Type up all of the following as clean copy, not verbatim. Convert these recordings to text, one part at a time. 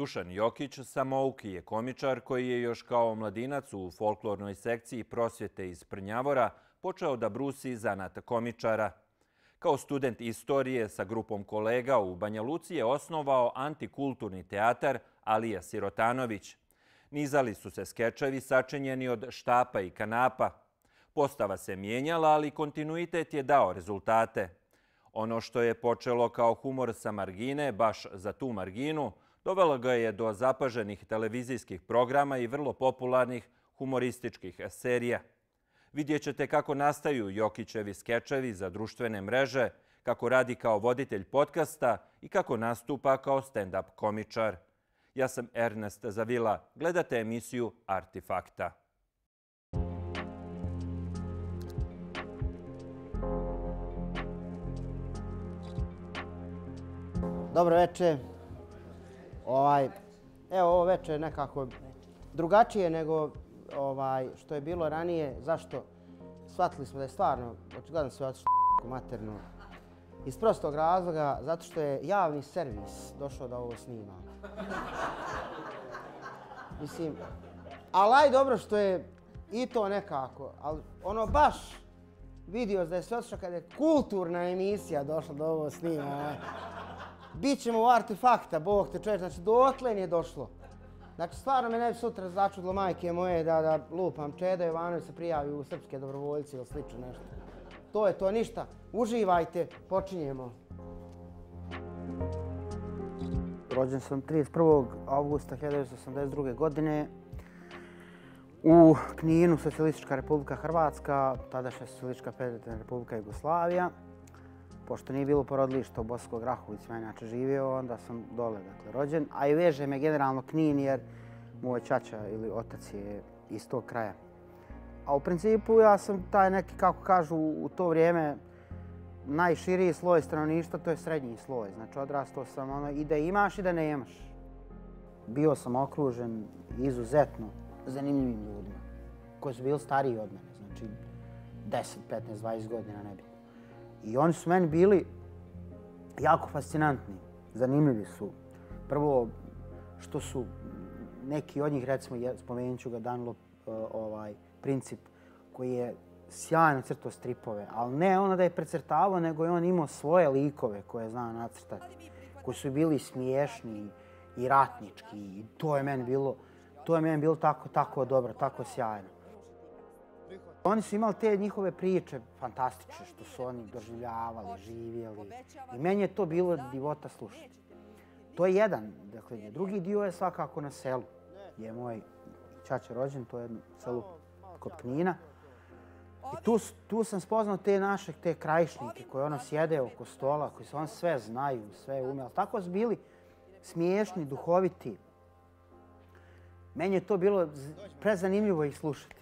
Dušan Jokić samouki je komičar koji je još kao mladinac u folklornoj sekciji prosvjete iz Prnjavora počeo da brusi zanat komičara. Kao student istorije sa grupom kolega u Banja Luci je osnovao antikulturni teatar Alija Sirotanović. Nizali su se skečevi sačinjeni od štapa i kanapa. Postava se mijenjala, ali kontinuitet je dao rezultate. Ono što je počelo kao humor sa margine, baš za tu marginu, dovelo ga je do zapaženih televizijskih programa i vrlo popularnih humorističkih serija. Vidjet ćete kako nastaju Jokićevi skečevi za društvene mreže, kako radi kao voditelj podcasta i kako nastupa kao stand-up komičar. Ja sam Ernest Zavila. Gledate emisiju Artifakta. Dobro večer. Evo ovo večer nekako drugačije nego što je bilo ranije. Zašto? Shvatili smo da je stvarno, očigledno sve otišlo materno. Iz prostog razloga, zato što je javni servis došao da ovo snima. Mislim, ali dobro što je i to nekako, ali ono baš vidio da je sve otišlo kada je kulturna emisija došla da ovo snima. Bićemo u Artifakta, Bog te čovječ, znači dokle je došlo. Znači stvarno me ne bi sutra začudilo majke moje da lupam Čeda Jovanović se prijavi u Srpske dobrovoljci ili slično nešto. To je to, ništa. Uživajte, počinjemo. Rođen sam 31. augusta 1982. godine u Kninu, Socijalistička Republika Hrvatska, tadašnja Socijalistička Federativna Republika Jugoslavija. Pošto nije bilo porodilišta u Bosanskog Grahu, gdje sam ja inače živio, onda sam dole rođen. A i veže me generalno Knin jer moj ćaća ili otac je iz tog kraja. A u principu ja sam taj neki, kako kažu u to vrijeme, najširiji sloj stanovništva, to je srednji sloj. Znači odrastao sam i da imaš i da nemaš. Bio sam okružen izuzetno zanimljivim ljudima koji su bili stariji od mene, znači 10, 15, 20 godina nebitno. I oni su meni bili jako fascinantni, zanimljivi su. Prvo što su neki od njih, recimo spomenut ću ga Danilo Princip, koji je sjajno crtao stripove, ali ne ono da je precrtavao, nego je on imao svoje likove koje je znao nacrtati, koji su bili smiješni i ratnički i to je meni bilo tako dobro, tako sjajno. Oni su imali te njihove priče fantastične što su oni doživljavali, živjeli i meni je to bilo divota slušati. To je jedan, dakle, drugi dio je svakako na selu gdje je moj ćaća rođen, to je selo kod Knina. I tu sam spoznao te krajišnike koji ono sjede oko stola, koji se on sve znaju, sve umeli. Tako su bili smiješni, duhoviti. Meni je to bilo prezanimljivo ih slušati.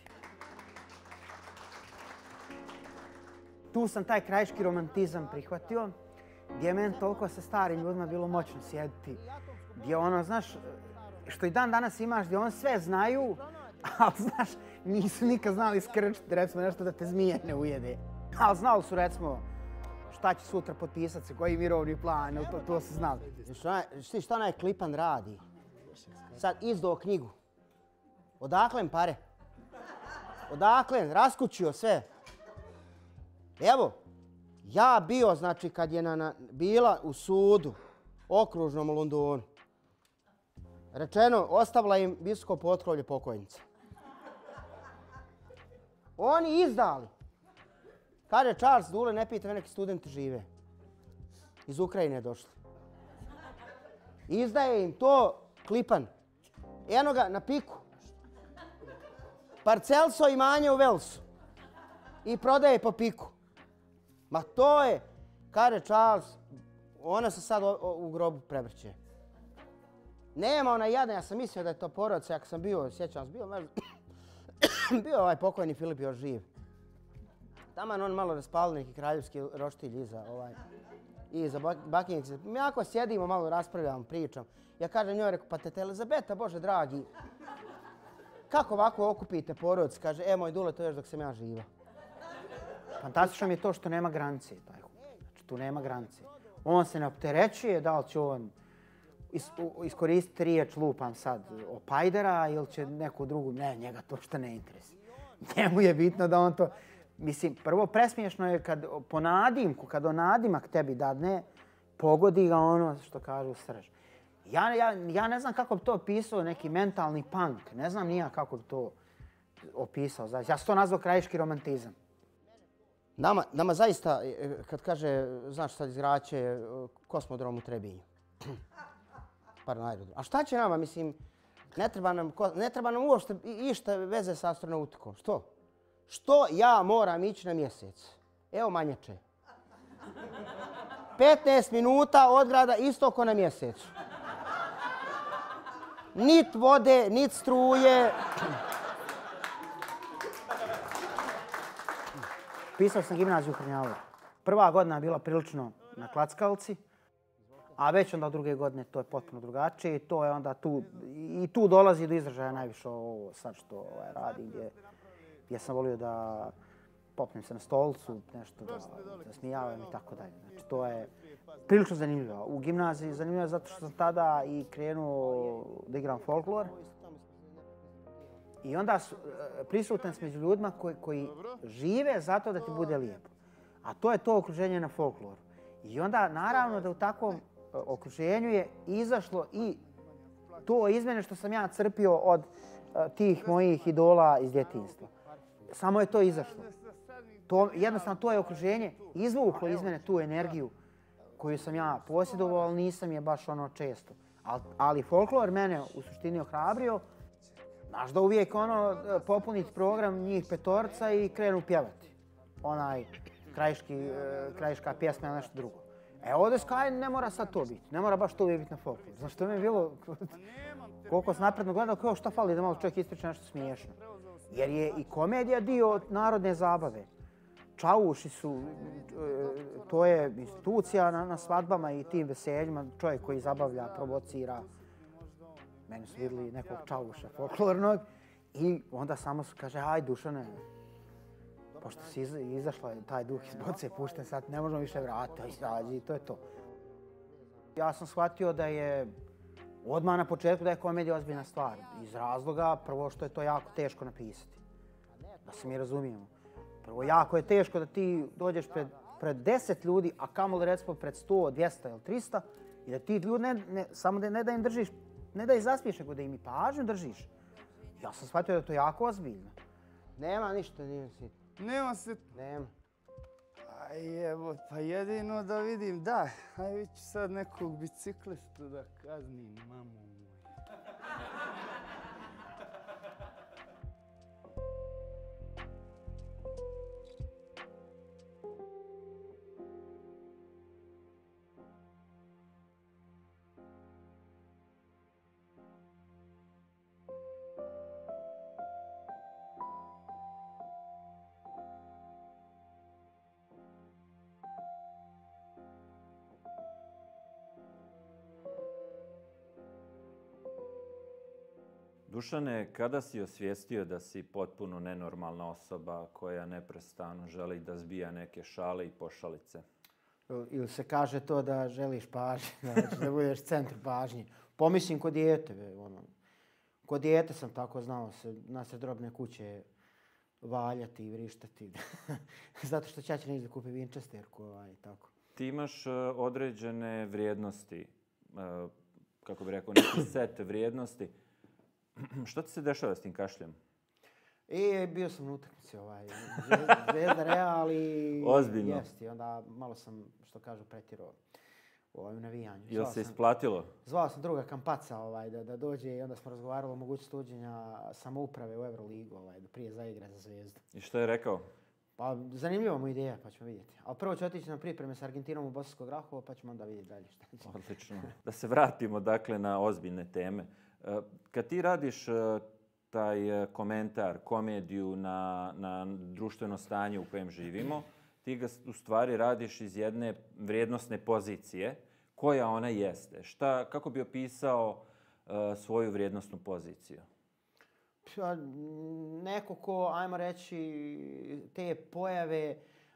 Tu sam taj krajiški romantizam prihvatio, gdje je meni toliko sa starim ljudima bilo moćno sjediti. Gdje ono, znaš, što i dan danas imaš, gdje oni sve znaju, ali znaš, nisu nikad znali skrčiti, recimo nešto da te zmije ne ujede. Ali znali su, recimo, šta će sutra potpisati se, koji mirovni plan, to su znali. Šta onaj Klipan radi? Sad izdao knjigu. Odakle pare? Odakle? Raskućio sve. Evo, ja bio, znači, kad je bila u sudu, okružnom u Londonu, rečeno, ostavila im visoko potkrovlje pokojnica. Oni izdali. Kaže Charles Dule, ne pita me, neki studenti žive. Iz Ukrajine došli. Izdaje im to Klipan. Eno ga na piku. Parcelso imanje u Velsu. I prodaje po piku. Ma to je, kaže Charles, ona se sad u grobu prevrće. Nema ona jadna, ja sam mislio da je to porodica, ako sam bio, sjećam se, bio ovaj pokojni Filip još živ. Taman on malo raspalio neki kraljevski roštilj iza bakinjice. Mi ako sjedimo, malo raspravljamo, pričam. Ja kažem njoj, rekao, pa tete Elizabeta, Bože dragi, kako ovako okupite porodicu? Kaže, moj Dule, to još dok sam ja živa. Fantastično mi je to što nema granice. Znači, tu nema granice. On se ne opterećuje da li će on iskoristiti riječ, lupam sad, opajdera ili će neku drugu, ne, njega to što ne interesuje. Njemu je bitno da on to, mislim, prvo presmiješno je kad po nadimku, kad on nadimak tebi dadne, pogodi ga ono što kažu srž. Ja ne znam kako bi to opisao neki mentalni punk, ne znam nija kako bi to opisao. Ja sam to nazvao krajiški romantizam. Nama zaista, kad kaže, znaš sad izgraće kosmodrom u Trebinju. A šta će nama, mislim, ne treba nam uopšte išta veze sa astronautikom. Što? Što ja moram ići na mjesec? Evo manjače. 15 minuta od grada isto ko na mjesecu. Nit vode, nit struje. Pisao sam gimnaziju u Krnjavoru. Prva godina je bila prilično na klackalci, a već onda druge godine to je potpuno drugačije. To je onda tu dolazi do izražaja najviše ovo sad što radim, gdje sam volio da popnem se na stolcu, nešto da smijavam i tako dalje. Znači, to je prilično zanimljivo. U gimnaziji zanimljivo je zato što sam tada i krenuo da igram folklor. I onda prisutan sam među ljudima koji žive zato da ti bude lijepo. A to je to okruženje na folkloru. I onda naravno da u takvom okruženju je izašlo i to iz mene što sam ja crpio od tih mojih idola iz djetinjstva. Samo je to izašlo. Jednostavno to je okruženje izvuklo iz mene tu energiju koju sam ja posjedovao, ali nisam je baš ono često. Ali folklor mene u suštini ohrabrio. Znaš da uvijek popuniti program njih petorca i krenu pjevati. Onaj krajiška pjesma ili nešto drugo. Ovdje Sky ne mora sad to biti. Ne mora baš to uvijek biti na folkloru. Znaš, to mi je bilo koliko sam napredno gledao, kao šta fali da malo čovjek ispriča nešto smiješno. Jer je i komedija dio narodne zabave. Čauši su, to je institucija na svadbama i tim veseljima. Čovjek koji zabavlja, provocira. Meni su vidjeli nekog čauša folklornog i onda samo su kaže, aj Dušane, pošto si izašla taj duh iz boce, pušten sad, ne možemo više vratiti, izađi i to je to. Ja sam shvatio da je odmah na početku da je komedija ozbiljna stvar. Iz razloga, prvo što je to jako teško napisati. Da se mi razumijemo. Prvo, jako je teško da ti dođeš pred 10 ljudi, a kamoli recimo pred 100, 200 ili 300 i da ti ljudi samo ne da im držiš, ne da ih zaspiješ, nego da im i pažnju držiš. Ja sam shvatio da je to jako ozbiljno. Nema ništa, nije se. Nema se. Nema. Aj evo, pa jedino da vidim, da, aj ću sad nekog biciklistu da kaznim, mamu moju. Dušane, kada si osvijestio da si potpuno nenormalna osoba koja neprestano želi da zbija neke šale i pošalice? Ili se kaže to da želiš pažnje, da budeš centar pažnje. Pomislim kod dijete. Kod dijete sam tako znao se nasred drobne kuće valjati i vrištati. Zato što ćaća neće da kupi Winchesterku i tako. Ti imaš određene vrijednosti, kako bih rekao, neki set vrijednosti. Što ti se dešava s tim kašljem? Bio sam na utakmici Zvezda Real i... Ozbiljno? Jest, i onda malo sam, što kažu, pretjerao u navijanju. Jel se isplatilo? Zvao sam druga Kampaca da dođe i onda smo razgovarali o mogućnosti uđenja samouprave u Euroligu da prije zaigra za Zvezdu. I što je rekao? Pa zanimljiva mu ideja, pa ćemo vidjeti. Ali prvo ću otići na pripreme s Argentinom u Bosansko Grahovo, pa ćemo onda vidjeti dalje šta će. Odlično. Da se vratimo dakle na ozbiljne teme. Kad ti radiš taj komentar, komediju na društveno stanje u kojem živimo, ti ga u stvari radiš iz jedne vrijednosne pozicije koja ona jeste. Kako bi opisao svoju vrijednosnu poziciju? Neko ko, ajmo reći, te pojave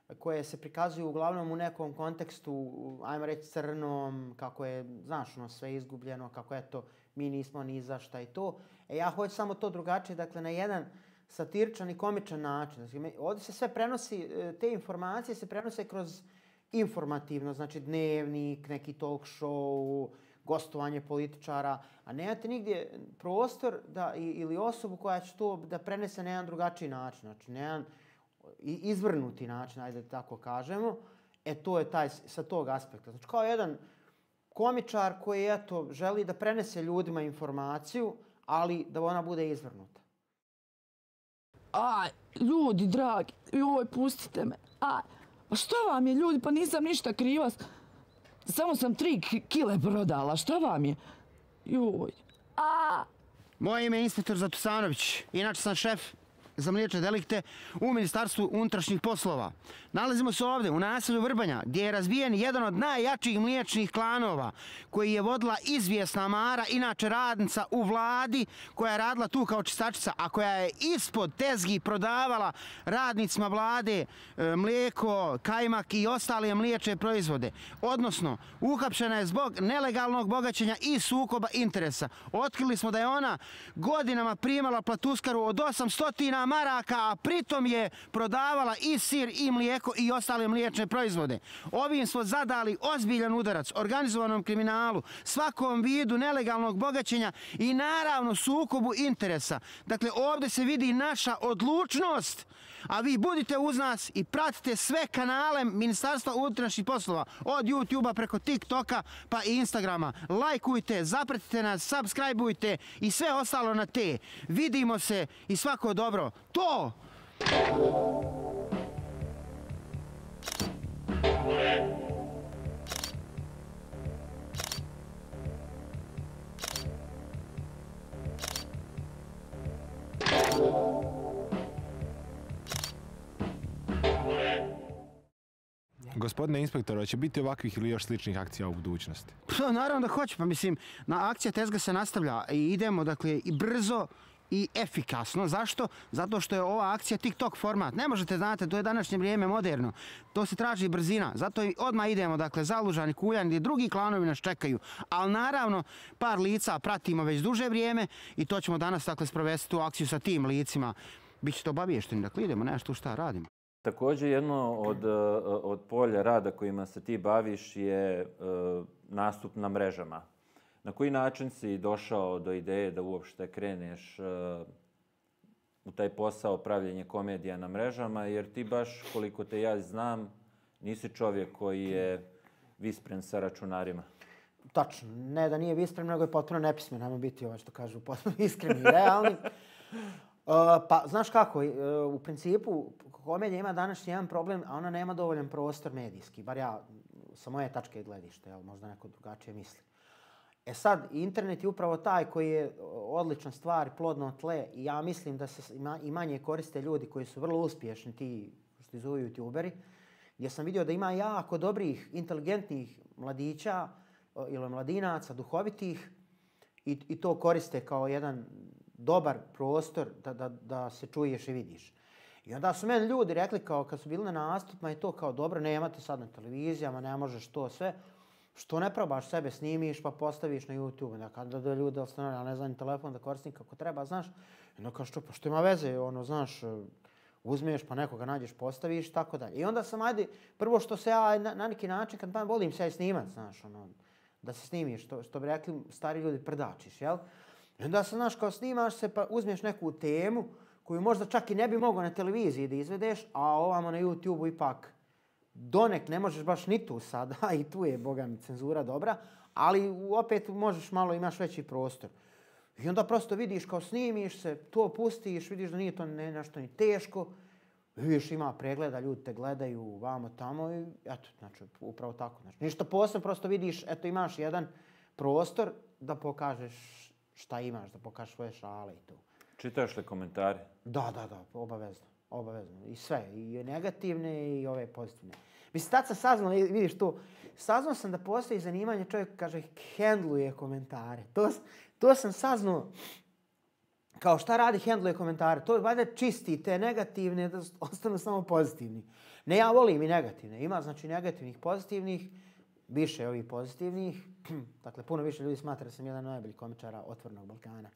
koje se prikazuju uglavnom u nekom kontekstu, ajmo reći crnom, kako je, znaš, sve izgubljeno, kako eto, mi nismo ni za šta i to. Ja hoću samo to drugačije, dakle, na jedan satiričan i komičan način. Znači, ovdje se sve prenosi, te informacije se prenose kroz informativno, znači dnevnik, neki talk show, gostovanje političara, a nemate nigdje prostor ili osobu koja će to da prenese na jedan drugačiji način, znači na jedan izvrnuti način, ajde da tako kažemo. To je taj, sa tog aspekta. Znači kao jedan komičar koji eto, želi da prenese ljudima informaciju, ali da ona bude izvrnuta. Aj, ljudi dragi, joj, pustite me. Aj, pa šta vam je, ljudi, pa nisam ništa kriva. Samo sam 3 kile prodala, šta vam je? Joj. Moje ime je inspektor Zatusanović, inače sam šef za mliječne delikte u Ministarstvu unutrašnjih poslova. Nalazimo se ovdje u naselju Vrbanja, gdje je razbijen jedan od najjačih mliječnih klanova koji je vodila izvjesna Mara, inače radnica u vladi, koja je radila tu kao čistačica, a koja je ispod tezgi prodavala radnicima vlade mlijeko, kajmak i ostale mliječne proizvode. Odnosno, uhapšena je zbog nelegalnog bogaćenja i sukoba interesa. Otkrili smo da je ona godinama primala platuskaru od 800 maraka, a pritom je prodavala i sir i mlijeko i ostale mliječne proizvode. Ovim smo zadali ozbiljan udarac organizovanom kriminalu, svakom vidu nelegalnog bogaćenja i naravno sukobu interesa. Dakle, ovdje se vidi naša odlučnost, a vi budite uz nas i pratite sve kanale Ministarstva unutrašnjih poslova, od YouTube-a preko TikToka pa i Instagrama. Lajkujte, zapratite nas, subscribeujte i sve ostalo na te. Vidimo se i svako dobro. To! Gospodine inspektore, hoće biti ovakvih ili još sličnih akcija u budućnosti? Naravno da hoće, pa mislim, akcija Tezga se nastavlja i idemo, dakle, i brzo i efikasno. Zašto? Zato što je ova akcija TikTok format. Ne možete, znate, to je današnje vrijeme moderno. To se traži brzina. Zato odmah idemo, dakle, Zalužani, Kuljan i drugi klanovi nas čekaju. Ali naravno, par lica pratimo već duže vrijeme i to ćemo danas, dakle, sprovesti tu akciju sa tim licima. Bićete obaviješteni, dakle, idemo nešto šta radimo. Također jedno od polja rada kojima se ti baviš je nastup na mrežama. Na koji način si došao do ideje da uopšte kreneš u taj posao pravljenja komedija na mrežama, jer ti baš, koliko te ja znam, nisi čovjek koji je vispren sa računarima. Tačno, ne da nije vispren, nego je potpuno nepismen, ajmo biti što kažu, potpuno iskreni i realni. Pa, znaš kako, u principu komedija ima današnji jedan problem, a ona nema dovoljan prostor medijski, bar ja, sa moje tačke gledište, možda neko drugačije misli. Sad, internet je upravo taj koji je odlična stvar, plodno tle i ja mislim da se i manje koriste ljudi koji su vrlo uspješni, ti što zovu youtuberi, gdje sam vidio da ima jako dobrih, inteligentnih mladića ili mladinaca, duhovitih i to koriste kao jedan dobar prostor da se čuješ i vidiš. I onda su meni ljudi rekli kao kad su bili na nastupima i to kao dobro, nemate sad na televizijama, ne možeš to sve. Što ne probaš, sebe snimiš pa postaviš na YouTube. Dakle, da ljudi ostane, ja ne znam, telefon da koristim kako treba, znaš. I onda kao što ima veze, znaš, uzmeš pa nekoga nađeš, postaviš, tako dalje. I onda sam, prvo što se ja na neki način, kad volim se snimat, znaš, da se snimiš, što bi rekli stari ljudi, prdačiš, jel? I onda sam, znaš, kao snimaš se pa uzmeš neku temu koju možda čak i ne bi mogao na televiziji da izvedeš, a ovamo na YouTube-u ipak donek ne možeš baš ni tu sada, i tu je, boga mi, cenzura dobra, ali opet možeš malo, imaš veći prostor. I onda prosto vidiš kao snimiš se, to pustiš, vidiš da nije to nešto ni teško, vidiš ima pregleda, ljudi te gledaju vamo tamo i eto, znači upravo tako. Znači, ništa posebno, prosto vidiš, eto imaš jedan prostor da pokažeš šta imaš, da pokažeš svoje šale i to. Čitaš li komentare? Da, obavezno. Obavezno. I sve. I negativne i ove pozitivne. Mislim, tad sam saznao, vidiš to, saznao sam da postoji zanimanje, čovjek kaže, hendluje komentare. To sam saznao, kao šta radi hendluje komentare. To je valjda čisti te negativne, da ostanu samo pozitivni. Ne, ja volim i negativne. Ima znači negativnih, pozitivnih, više ovih pozitivnih. Dakle, puno više ljudi smatra da sam jedan od najboljih komičara Otvorenog Balkana.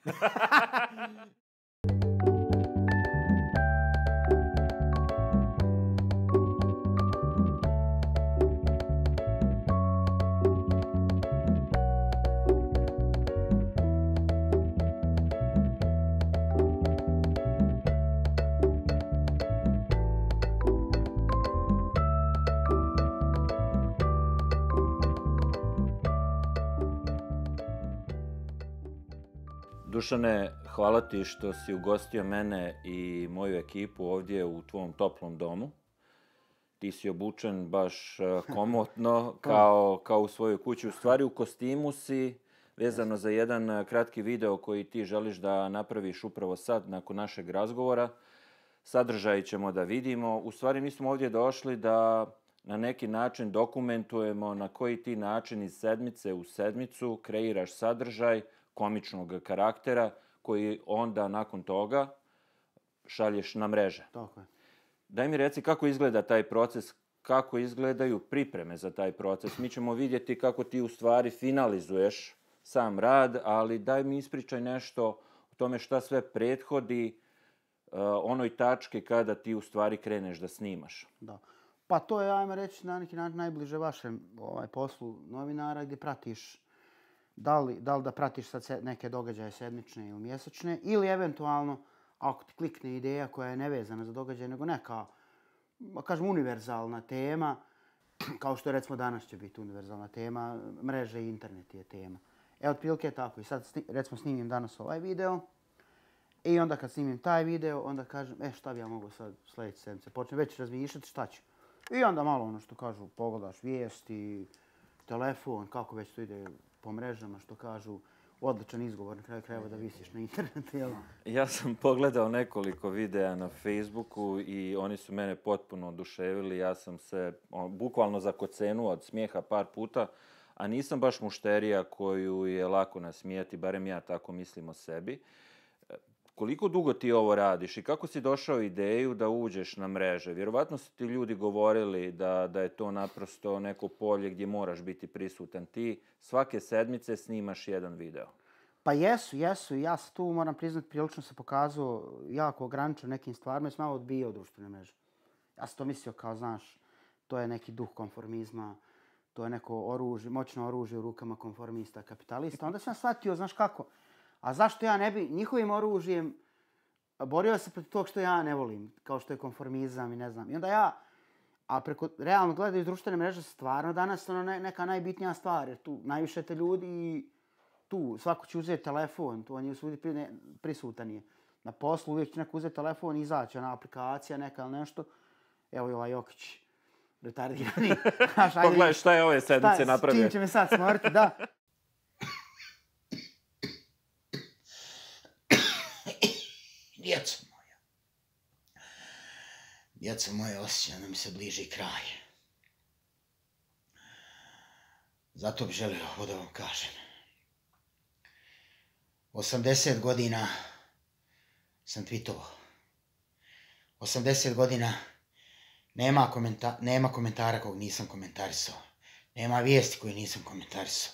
Dušane, hvala ti što si ugostio mene i moju ekipu ovdje u tvom toplom domu. Ti si obučen baš komotno, kao u svojoj kući. U stvari u kostimu si, vezano za jedan kratki video koji ti želiš da napraviš upravo sad, nakon našeg razgovora. Sadržaj ćemo da vidimo. U stvari mi smo ovdje došli da na neki način dokumentujemo na koji ti način iz sedmice u sedmicu kreiraš sadržaj komičnog karaktera koji onda nakon toga šalješ na mreže. Tako je. Daj mi reci kako izgleda taj proces, kako izgledaju pripreme za taj proces. Mi ćemo vidjeti kako ti u stvari finalizuješ sam rad, ali daj mi ispričaj nešto o tome šta sve prethodi onoj tački kada ti u stvari kreneš da snimaš. Da. Pa to je, ajmo reći, na neki način najbliže vašem poslu novinara gdje pratiš da li da pratiš sad neke događaje sedmične ili mjesečne ili eventualno ako ti klikne ideja koja je nevezana za događaj nego neka, kažem, univerzalna tema, kao što recimo danas će biti univerzalna tema, mreže i internet je tema. Otprilike je tako. I sad recimo snimim danas ovaj video i onda kad snimim taj video onda kažem šta bi ja mogu sad sljedeće sedmice. Počnem već razmišljati šta ću. I onda malo ono što kažu, pogledaš vijesti, telefon, kako već to ide po mrežama, što kažu, odličan izgovor na kraju krajeva da visiš na internetu. Jel? Ja sam pogledao nekoliko videa na Facebooku i oni su mene potpuno oduševili. Ja sam se bukvalno zakocenuo od smijeha par puta, a nisam baš mušterija koju je lako nasmijati, barem ja tako mislim o sebi. Koliko dugo ti ovo radiš i kako si došao ideju da uđeš na mreže? Vjerovatno su ti ljudi govorili da je to naprosto neko polje gdje moraš biti prisutan. Ti svake sedmice snimaš jedan video. Pa jesu. Ja se tu, moram priznati, prilično se pokazao jako ograničen nekim stvarima i sam malo odbijao društvene mreže. Ja sam to mislio kao, znaš, to je neki duh konformizma, to je neko oružje, moćno oružje u rukama konformista, kapitalista. Onda sam shvatio, znaš kako, a zašto ja ne bi njihovim oružjem borio se protiv tog što ja ne volim, kao što je konformizam i ne znam. I onda ja, a preko realno gledajući društvene mreže, stvarno danas ono neka najbitnija stvar, jer tu najviše te ljudi i tu svako će uzeti telefon, tu on je svudi prisutan je. Na poslu uvijek će neko uzeti telefon i izaći, ona aplikacija neka ili nešto. Evo i ovaj Jokić, retardirani. Pogledaj šta je ove sedmice napravio. S čim će me sad smoriti, da. Djeco moje, osjećam da mi se bliži kraj. Zato bih želio ovo da vam kažem. 80 godina sam tweetovao. 80 godina nema komentara kog nisam komentarisao. Nema vijesti koju nisam komentarisao.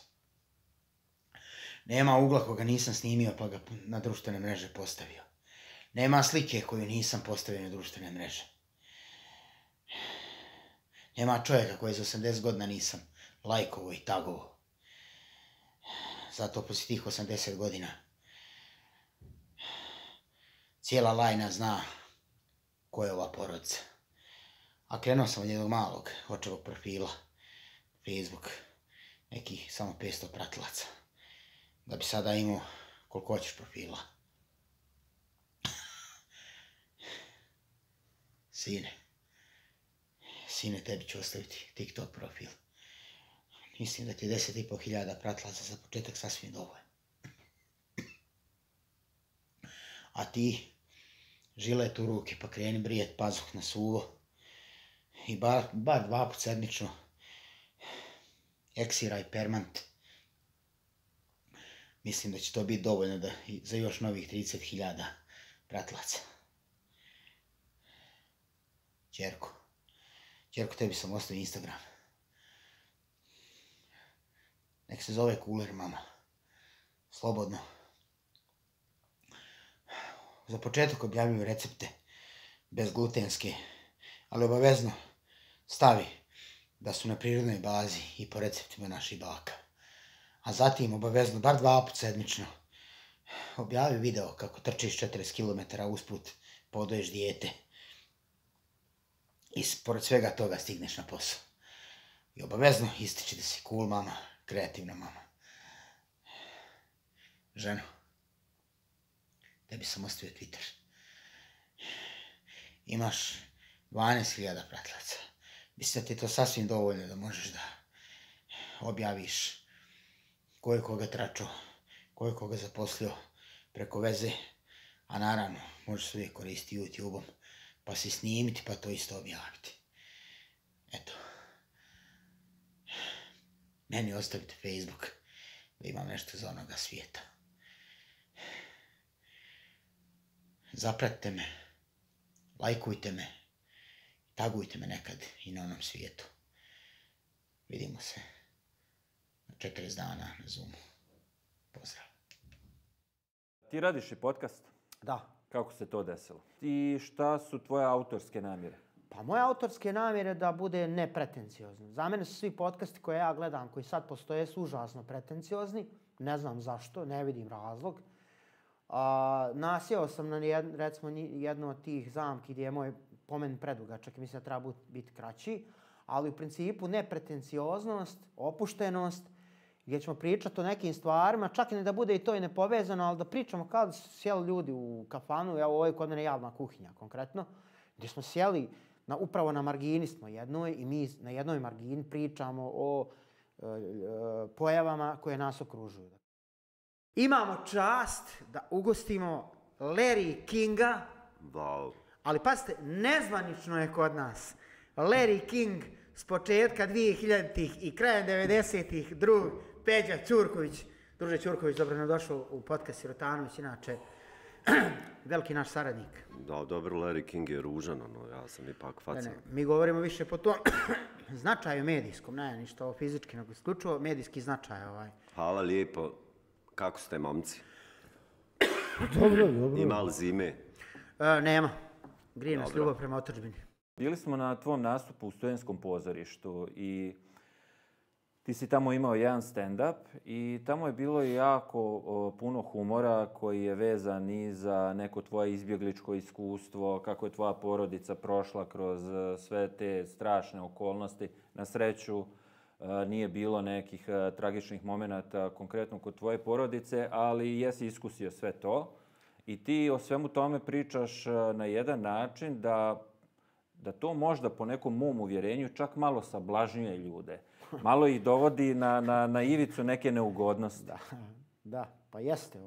Nema ugla koga nisam snimio pa ga na društvene mreže postavio. Nema slike koju nisam postavio na društvene mreže. Nema čovjeka koji za 80 godina nisam lajkovao i tagovao. Zato poslije tih 80 godina cijela lajna zna ko je ova porodica. A krenuo sam od jednog malog očevog profila, Facebook, nekih samo 500 pratilaca. Da bi sada imao koliko hoćeš profila. Sine, tebi ću ostaviti TikTok profil. Mislim da ti 10.500 pratilaca za početak sasvim dovoljno. A ti, žilet u ruke pa kreni brijet pazuh na suvo i bar 2 put sedmično eksiraj permant. Mislim da će to biti dovoljno za još novih 30.000 pratilaca. Ćerko, Ćerko, tebi sam ostavio Instagram. Nek se zove Cooler mama. Slobodno. Za početak objavljuju recepte bezglutenske, ali obavezno stavi da su na prirodnoj bazi i po receptima naših baka. A zatim obavezno, bar 2 puta sedmično, objavi video kako trčiš 40 km usput, podoješ dijete i pored svega toga stigneš na posao. I obavezno ističi da si cool mama, kreativna mama. Ženo, tebi sam ostavio Twitter. Imaš 12.000 pratilaca. Mislim da ti je to sasvim dovoljno da možeš da objaviš ko je koga tračao, ko je koga zaposlio preko veze, a naravno možeš se uvijek koristiti YouTube-om, pa se snimiti pa to isto objaviti. Eto. Meni ostavite Facebook da imam nešto za onoga svijeta. Zapratite me, lajkujte me, tagujte me nekad i na onom svijetu. Vidimo se na 40 dana na Zoomu. Pozdrav. Ti radiš i podcast? Da. Kako se to desilo? I šta su tvoje autorske namjere? Pa moje autorske namjere da bude nepretenciozno. Za mene su svi podcasti koje ja gledam, koji sad postoje, su užasno pretenciozni. Ne znam zašto, ne vidim razlog. Nasjeo sam na recimo jednu od tih zamki gdje je moj pomen predugačak i mislim da treba biti kraći. Ali u principu nepretencioznost, opuštenost, gdje ćemo pričati o nekim stvarima, čak i ne da bude i to i nepovezano, ali da pričamo kao da su sjeli ljudi u kafanu, evo ovo je kod mene javna kuhinja konkretno, gdje smo sjeli upravo na margini smo jednoj i mi na jednoj margini pričamo o pojavama koje nas okružuju. Imamo čast da ugostimo Larry Kinga, Wow. ali pazite, nezvanično je kod nas Larry King s početka 2000-ih i krajem 90-ih, drug Peđa Ćurković. Druže Ćurković, dobro nam došao u podcast Sirotanović, inače veliki naš saradnik. Da, dobro, Larry King je ružan, ja sam ipak faca. Mi govorimo više po tom značaju medijskom, ne ništa ovo fizički, nego isključivo medijski značaj. Hvala lijepo. Kako ste, momci? Dobro. Ima li zime? Nema. Grije nas ljubav prema otadžbini. Bili smo na tvom nastupu u Studentskom pozorištu i ti si tamo imao jedan stand-up i tamo je bilo jako puno humora koji je vezan i za neko tvoje izbjegličko iskustvo, kako je tvoja porodica prošla kroz sve te strašne okolnosti. Na sreću nije bilo nekih tragičnih momenata konkretno kod tvoje porodice, ali jesi iskusio sve to. I ti o svemu tome pričaš na jedan način da to možda po nekom mom uvjerenju čak malo sablažnjuje ljude. Malo ih dovodi na ivicu neke neugodnosti. Da, pa jeste.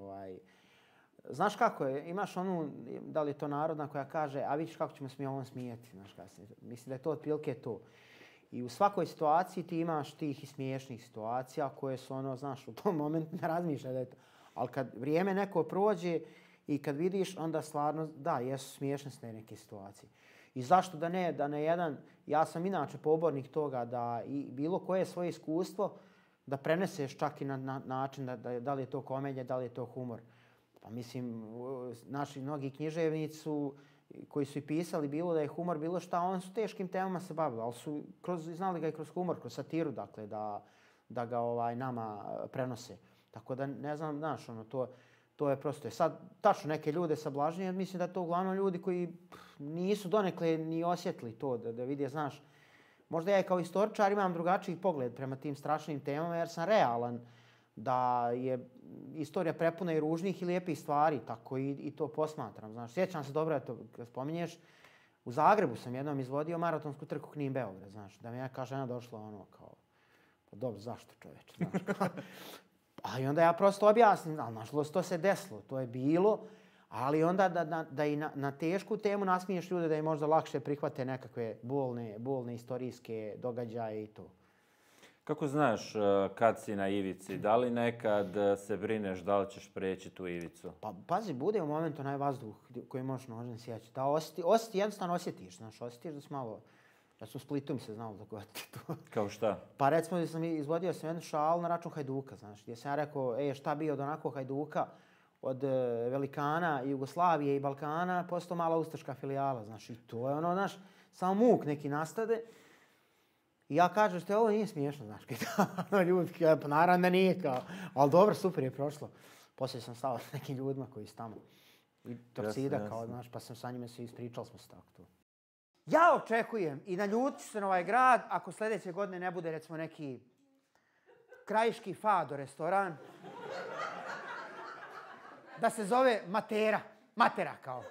Znaš kako je, imaš onu, da li je to narodna koja kaže, a vidiš kako ćemo se mi ovom smijeti. Znaš kasnije. Mislim da je to otprilike to. I u svakoj situaciji ti imaš tih i smiješnih situacija koje su znaš, u tom momentu ne razmišlja da je to. Ali kad vrijeme neko prođe i kad vidiš, onda stvarno, da, jesu smiješne sve neke situacije. I zašto da ne jedan, ja sam inače pobornik toga da i bilo koje svoje iskustvo da preneseš čak i na način da li je to komedija, da li je to humor. Pa mislim, naši mnogi književnici koji su i pisali bilo da je humor bilo šta, oni su teškim temama se bavili, ali su znali ga i kroz humor, kroz satiru, dakle, da ga nama prenose. Tako da ne znam, znaš, to je prosto. Sad, tačno neke ljude sablažnije, mislim da je to uglavnom ljudi koji nisu donekle ni osjetili to, da vide, znaš. Možda ja kao istoričar imam drugačiji pogled prema tim strašnim temama, jer sam realan da je istorija prepuna i ružnih i lijepih stvari, tako i to posmatram. Znaš, sjećam se dobro, to kad spominješ, u Zagrebu sam jednom izvodio maratonsku trku Knin-Beograd, znaš, da mi neka žena došla kao, pa dobro, zašto čoveče, znaš, a i onda ja prosto objasnim, ali nažalost to se desilo, to je bilo, ali onda da i na tešku temu nasmiješ ljude da im možda lakše prihvate nekakve bolne istorijske događaje i to. Kako znaš kad si na ivici? Da li nekad se brineš da li ćeš preći tu ivicu? Pa pazi, bude u momentu onaj vazduh koji možeš nožem sjeći. Da jednostavno osjetiš, znaš, osjetiš da si malo Ja sam u Splitu mi se znao dogoditi to. Kao šta? Pa recimo, izvodio sam jednu šalu na račun Hajduka, znaš, gdje sam ja rekao, šta bi od onakvog Hajduka, od velikana Jugoslavije i Balkana, postao mala ustaška filijala, znaš, i to je ono, znaš, samo muk neki nastade. I ja kažem, što ovo nije smiješno, znaš, kada ljudi, pa naravno da nije, kao, ali dobro, super je prošlo. Poslije sam stao s nekim ljudima koji su tamo. I Toksida, kao, znaš, pa sam sa njima se ispričali smo se tako tu. Ja očekujem i naljutit ću se na ovaj grad ako sljedeće godine ne bude, recimo, neki krajiški fado restoran. Da se zove Matera. Matera, kao.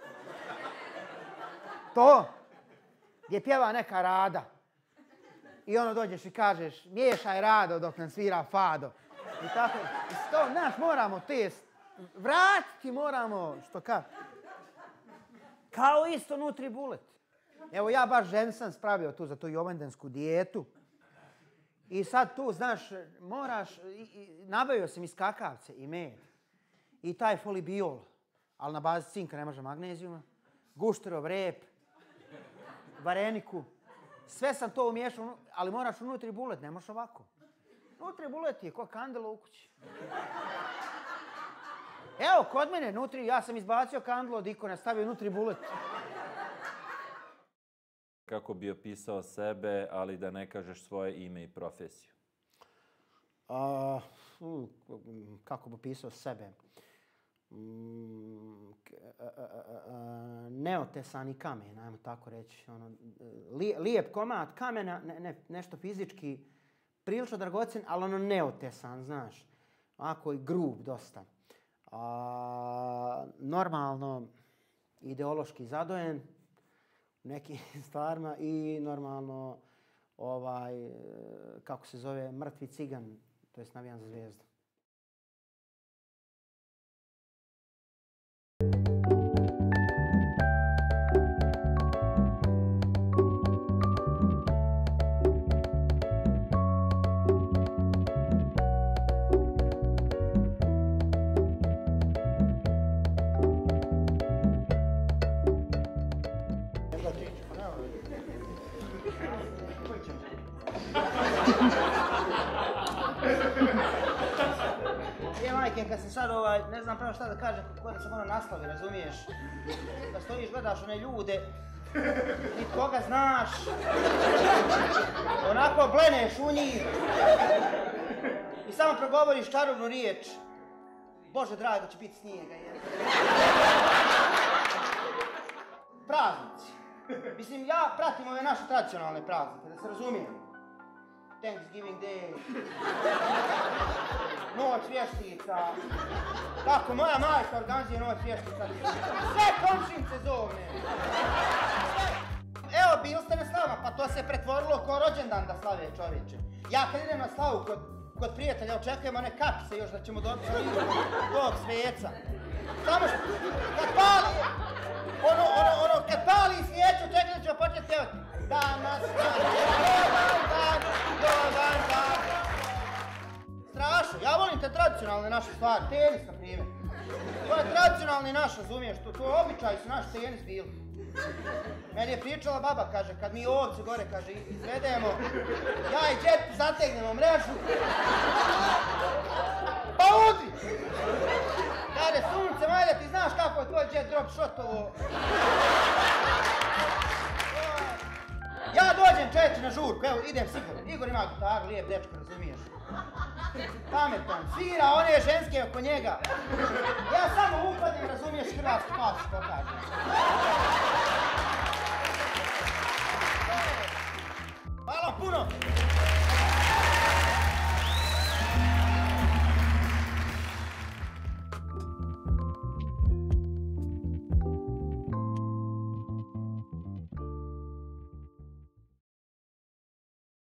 To, gdje pjeva neka Rada. I ono dođeš i kažeš, miješaj Rado dok nam svira fado. I tako, to, znaš, moramo te, vratiti moramo, što ka. Kao isto Nutribulet. Evo ja baš žen sam spravio tu za tu jovendensku dijetu. I sad tu, znaš, moraš, nabavio sam iskakavce i med. I taj folibiol, ali na bazi cinka, ne može magnezijuma. Gušterov rep, vareniku. Sve sam to umiješao, ali moraš u Nutribulet, ne možeš ovako. Nutribulet je ko kandilo u kući. Evo, kod mene, ja sam izbacio kandilo od ikona, stavio Nutribulet. Kako bi opisao sebe, ali da ne kažeš svoje ime i profesiju? Kako bi opisao sebe? Neotesani kamen, ajmo tako reći. Lijep komad kamena, nešto fizički prilično dragocen, ali ono neotesan, znaš. Ovako i grub dosta. Normalno ideološki zadojen u nekim stvarima i normalno kako se zove, mrtvi cigan, to jest navijan za Zvezdu. Kad sam sad ne znam pravo šta da kažem, kako da sam naslavi, razumiješ? Da stojiš, gledaš one ljude, ti koga znaš, onako bleneš u njih i samo progovoriš čarobnu riječ. Bože dragi, da će biti snijega. Praznici. Mislim, ja pratim ove naše tradicionalne praznike, da se razumijem. Thanksgiving Day, noć vještica, tako moja majka organizuje noć vještica, sve komšince zovne. Evo, bili ste na slavama, pa to se pretvorilo ko rođendan da slave čovječe. Ja kad idem na slavu kod prijatelja očekujem one kapice još da ćemo dobiti tog sveca. Samo što, kad pali, kad pali svijeću, očekujem da ćemo početi pjevati. Danas, dobar dan. Strašno, ja volim te tradicionalne naše stvari, tenis na primjer. To je tradicionalni naš, razumiješ, to običaji su naš tenis bili. Meni je pričala baba, kaže, kad mi ovce gore, kaže, izvedemo, ja i džet zategnemo mrežu, pa udri! Kaže, sunce, majde, ti znaš kako je tvoj džet drop shotovo. Ja dođem čeći na žurku, evo idem sigurno. Igor ima gitaru, lijep dečko, razumiješ. Pametan, svira, one ženske oko njega. Ja samo upadim, razumiješ, hrvatsku pasu pokažem. Hvala puno!